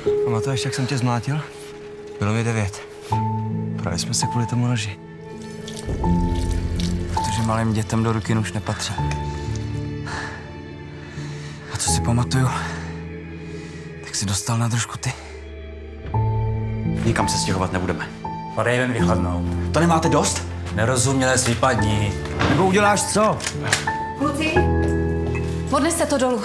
Pamatuješ, jak jsem tě zmlátil? Bylo mi 9. Právě jsme se kvůli tomu noži. Protože malým dětem do ruky už nepatří. A co si pamatuju, tak si dostal na držku ty. Nikam se stěhovat nebudeme. Podejme mi vychladnou. To nemáte dost? Nerozumělé vypadni. Nebo uděláš co? Kluci, odneste to dolů.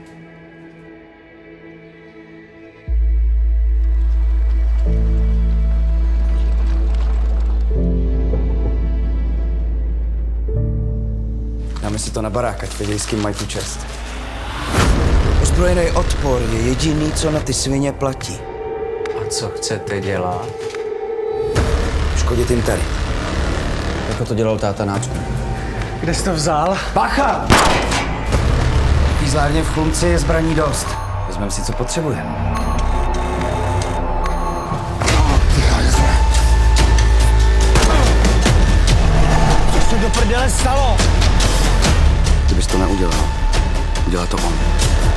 Dáme si to na barák, ať vědějí, s kým mají tu čest. Ozbrojený odpor je jediný, co na ty svině platí. A co chcete dělat? Škodit jim tady. Jako to dělal táta náčku. Kde jsi to vzal? Bacha! V pízlárně v Chlumci je zbraní dost. Vezmeme si, co potřebujeme. Co se do prdele stalo? Kdybys to neudělal, udělá to on.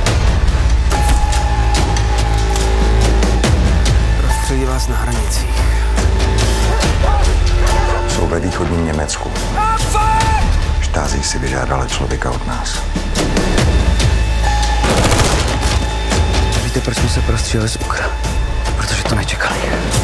Rozstřelí vás na hranicích. Jsou ve východním Německu. Štází si vyžádala člověka od nás. Víte, proč jsme se prostříleli z Ukra? Protože to nečekali.